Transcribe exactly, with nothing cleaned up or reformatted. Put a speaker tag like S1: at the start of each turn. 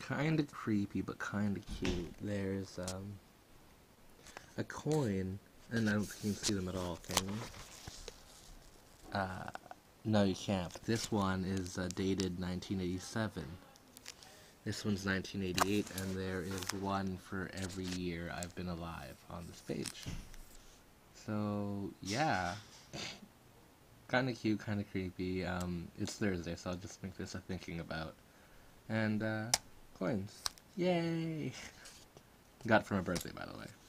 S1: kind of creepy, but kind of cute. There's um, a coin, and I don't think you can see them at all, can you? Uh, no, you can't. This one is uh, dated nineteen eighty-seven. This one's nineteen eighty-eight, and there is one for every year I've been alive on this page. So, yeah. Kinda cute, kinda creepy. Um, it's Thursday, so I'll just make this a thinking about. And, uh, coins. Yay! Got it for my birthday, by the way.